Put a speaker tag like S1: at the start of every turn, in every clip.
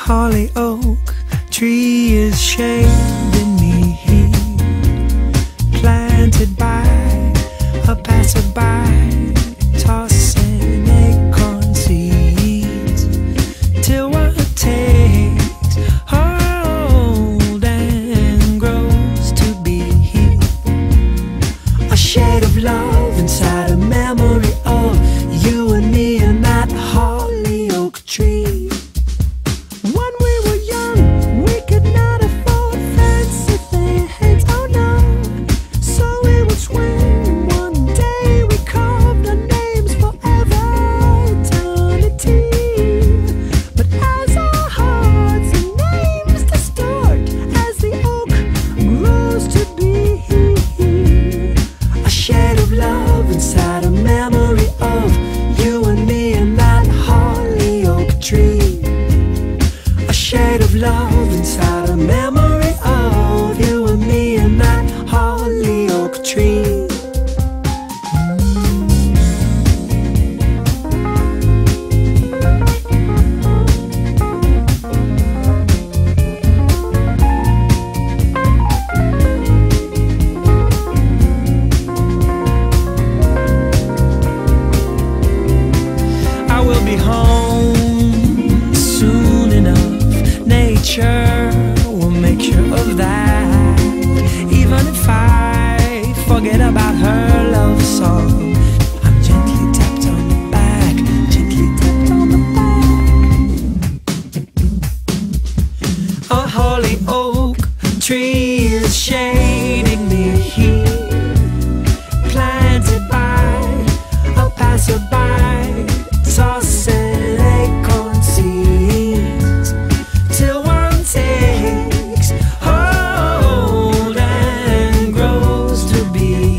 S1: holly oak tree is shading me, planted by a passerby, tossing acorn seeds till one takes hold and grows to be a shade of love inside a memory of you and me and that holly oak tree. When we were young, we could not afford fancy things, oh no. So we would swing. One day we carved our names forever, eternity. But as our hearts and names distort, as the oak grows to be a shade of love inside a memory of you and me and that holly oak tree. A shade of love inside a memory of you and me and that holly oak tree. I will be home soon enough. Nature will make sure of that. Even if I forget about her love song, I'm gently tapped on the back, gently tapped on the back. A holly oak tree is shading me here, planted by a passerby, tossing acorn seeds till one takes hold and grows to be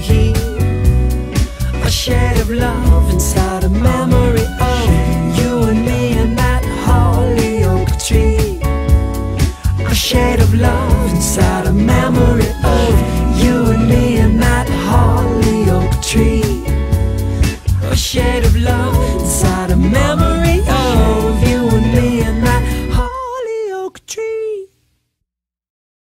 S1: a shade of love inside a memory of you and me and that holly oak tree. A shade of love inside a memory